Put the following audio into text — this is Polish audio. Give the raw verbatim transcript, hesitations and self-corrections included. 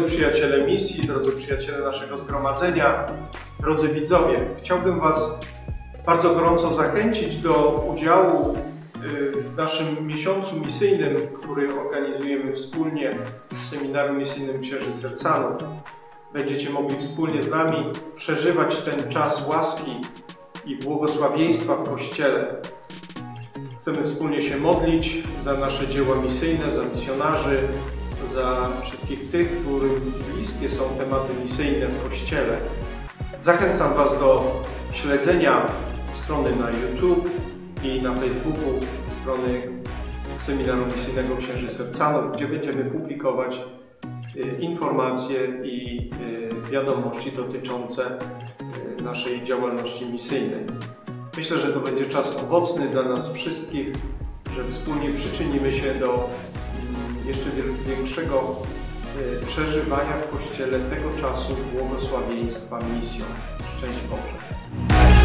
przyjaciele misji, drodzy przyjaciele naszego zgromadzenia, drodzy widzowie, chciałbym Was bardzo gorąco zachęcić do udziału w naszym miesiącu misyjnym, który organizujemy wspólnie z Seminarium Misyjnym Księży Sercanów. Będziecie mogli wspólnie z nami przeżywać ten czas łaski i błogosławieństwa w Kościele. Chcemy wspólnie się modlić za nasze dzieła misyjne, za misjonarzy, za wszystkich tych, którym bliskie są tematy misyjne w Kościele. Zachęcam Was do śledzenia strony na YouTube i na Facebooku, strony Seminarium Misyjnego Księży Sercanów, gdzie będziemy publikować informacje i wiadomości dotyczące naszej działalności misyjnej. Myślę, że to będzie czas owocny dla nas wszystkich, że wspólnie przyczynimy się do jeszcze większego przeżywania w Kościele tego czasu błogosławieństwa misją. Szczęść Boże!